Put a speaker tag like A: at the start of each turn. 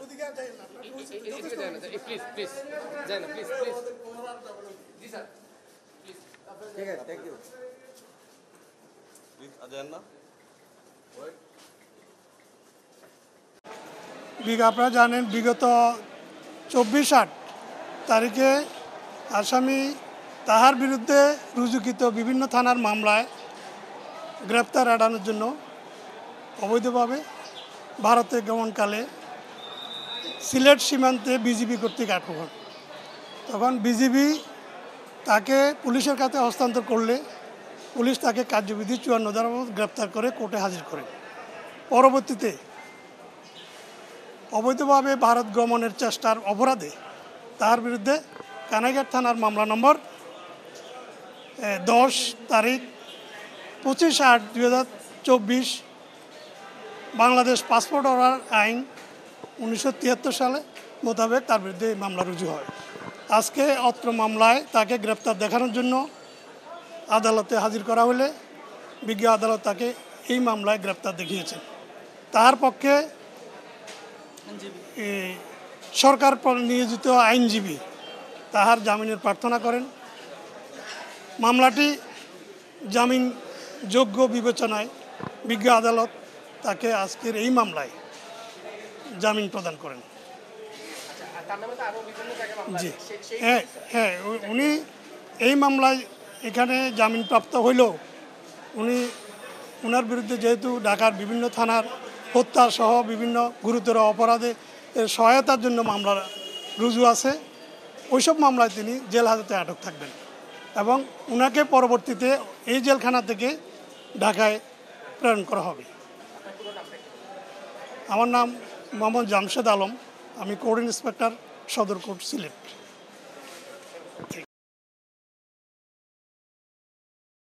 A: Please please যাই না please please জি স্যার প্লিজ
B: ঠিক আছে থ্যাংক ইউ
C: প্লিজ আজান না
D: আপনারা জানেন বিগত 24/8 তারিখে আসামি তাহার বিরুদ্ধে রুজুকৃত বিভিন্ন থানার মামলায় গ্রেপ্তার এড়ানোর জন্য অবৈধভাবে ভারতে গমনকালে সিলেট সীমান্তে বিজিবি কর্তৃক আটক হন। তখন বিজিবি তাকে পুলিশের কাছে হস্তান্তর করলে পুলিশ তাকে কার্যবিধি 54 ধারা গ্রেপ্তার করে কোর্টে হাজির করে। পরবর্তীতে অবৈধভাবে ভারত গমনের চেষ্টার অপরাধে তার বিরুদ্ধে কানাইঘাট থানার মামলা নম্বর 10 তারিখ 25/8/2024 বাংলাদেশ পাসপোর্ট অর্ডার আইন 1973 সালে মোতাবেক তার বিরুদ্ধে মামলা রুজু হয়। আজকে অত্র মামলায় তাকে গ্রেপ্তার দেখানোর জন্য আদালতে হাজির করা হলে বিজ্ঞ আদালত তাকে এই মামলায় গ্রেপ্তার দেখিয়েছেন। তার পক্ষে সরকার নিয়োজিত আইনজীবী তাহার জামিনের প্রার্থনা করেন। মামলাটি জামিনযোগ্য বিবেচনায় বিজ্ঞ আদালত তাকে আজকের এই মামলায় জামিন প্রদান করেন। জি হ্যাঁ উনি এই মামলায় এখানে জামিনপ্রাপ্ত হইলেও ওনার বিরুদ্ধে যেহেতু ঢাকার বিভিন্ন থানার হত্যা সহ বিভিন্ন গুরুতর অপরাধে সহায়তার জন্য মামলা রুজু আছে, ওইসব মামলায় তিনি জেল হাজতে আটক থাকবেন এবং ওনাকে পরবর্তীতে এই জেলখানা থেকে ঢাকায় প্রেরণ করা হবে। আমার নাম মোহাম্মদ জামশেদ আলম, আমি কোর্ট ইন্সপেক্টর, সদর কোর্ট, সিলেট।